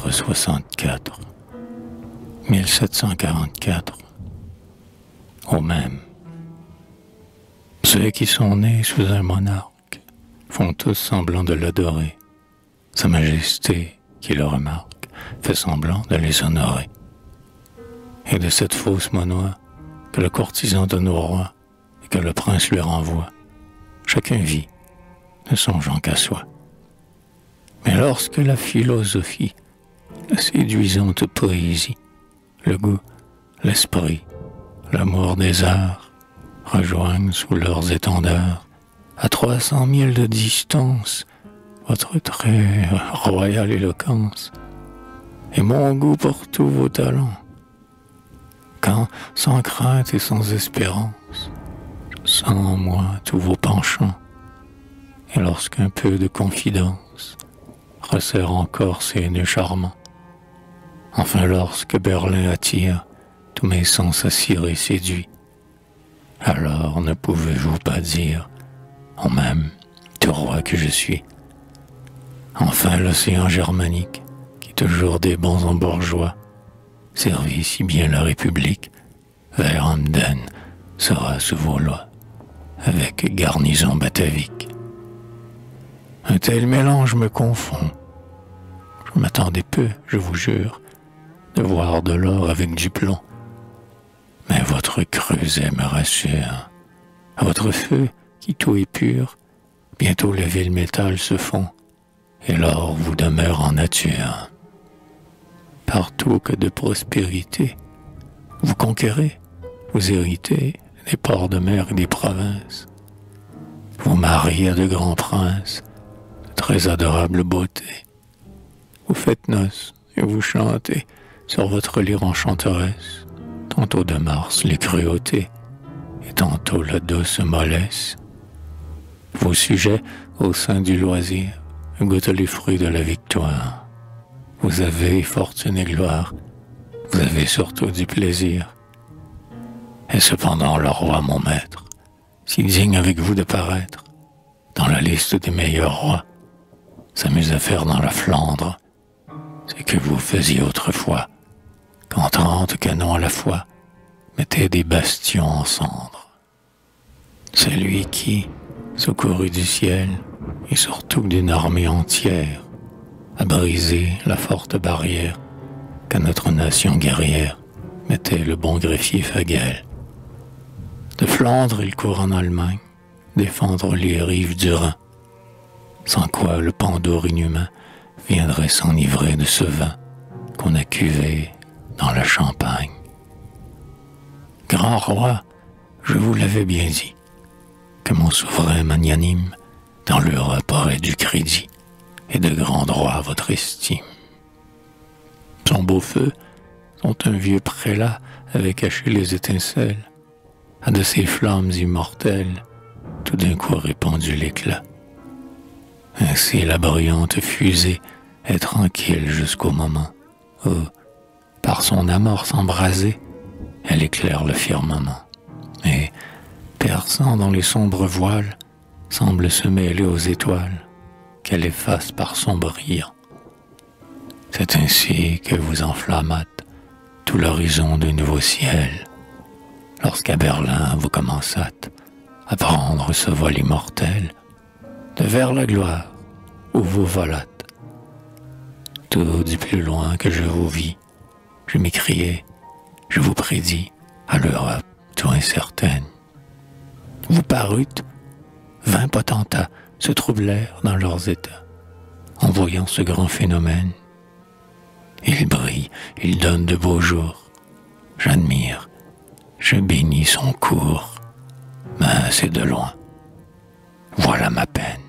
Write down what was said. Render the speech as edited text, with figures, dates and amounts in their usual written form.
Livre 64, 1744. Au même. Ceux qui sont nés sous un monarque font tous semblant de l'adorer. Sa Majesté, qui le remarque, fait semblant de les honorer. Et de cette fausse monnoie que le courtisan donne au roi et que le prince lui renvoie, chacun vit, ne songeant qu'à soi. Mais lorsque la philosophie, la séduisante poésie, le goût, l'esprit, l'amour des arts rejoignent sous leurs étendards, à 300 milles de distance, votre très royale éloquence et mon goût pour tous vos talents, quand, sans crainte et sans espérance, je sens en moi tous vos penchants, et lorsqu'un peu de confidence resserre encore ses nœuds charmants, enfin lorsque Berlin attire tous mes sens et séduits, alors ne pouvez-vous pas dire, en même, tout roi que je suis, enfin l'océan germanique, qui toujours des bons en bourgeois, servit si bien la République, vers Amden sera sous vos lois, avec garnison batavique. Un tel mélange me confond. Je m'attendais peu, je vous jure, de voir de l'or avec du plomb. Mais votre creuset me rassure. À votre feu, qui tout est pur, bientôt les villes métal se font, et l'or vous demeure en nature. Partout que de prospérité, vous conquérez, vous héritez des ports de mer et des provinces. Vous mariez à de grands princes, de très adorables beautés. Vous faites noces et vous chantez sur votre lyre enchanteresse, tantôt de Mars les cruautés, et tantôt la douce mollesse. Vos sujets, au sein du loisir, goûtent les fruits de la victoire. Vous avez fortune et gloire, vous avez surtout du plaisir. Et cependant le roi, mon maître, si digne avec vous de paraître dans la liste des meilleurs rois, s'amuse à faire dans la Flandre ce que vous faisiez autrefois, quand 30 canons à la fois mettaient des bastions en cendres. Celui qui, secouru du ciel, et surtout d'une armée entière, a brisé la forte barrière qu'à notre nation guerrière mettait le bon greffier Fagel. De Flandre, il court en Allemagne, défendre les rives du Rhin, sans quoi le pandour inhumain viendrait s'enivrer de ce vin qu'on a cuvé dans la Champagne. Grand roi, je vous l'avais bien dit, que mon souverain magnanime dans l'Europe aurait du crédit et de grand droit à votre estime. Son beau feu, dont un vieux prélat avait caché les étincelles, a de ces flammes immortelles tout d'un coup répandu l'éclat. Ainsi la brillante fusée est tranquille jusqu'au moment où, par son amorce embrasée, elle éclaire le firmament, et, perçant dans les sombres voiles, semble se mêler aux étoiles qu'elle efface par son brillant. C'est ainsi que vous enflammâtes tout l'horizon du nouveau ciel, lorsqu'à Berlin vous commençâtes à prendre ce vol immortel de vers la gloire où vous volâtes. Tout du plus loin que je vous vis, je m'écriai, je vous prédis à l'Europe tout incertaine. Vous parûtes, 20 potentats se troublèrent dans leurs états en voyant ce grand phénomène. Il brille, il donne de beaux jours. J'admire, je bénis son cours, mais c'est de loin. Voilà ma peine.